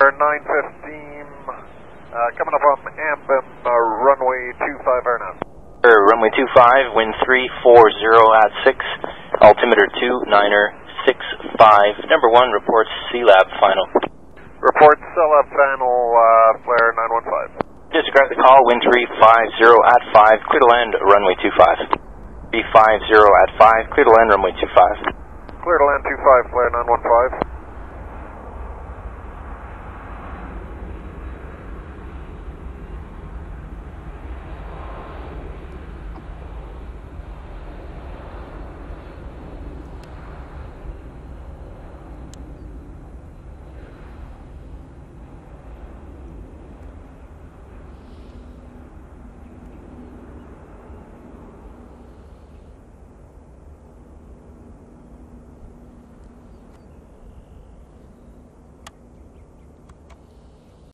915, coming up on Ambim, runway 25 Airlines. Runway 25, wind 340 at 6, altimeter 29er 65. Number 1 reports C-Lab final. Report CLAB final, Flair 915. Disregard the call, wind 350 at 5, clear to land, runway 25. 350 at 5, clear to land, runway 25. Clear to land 25, Flair 915.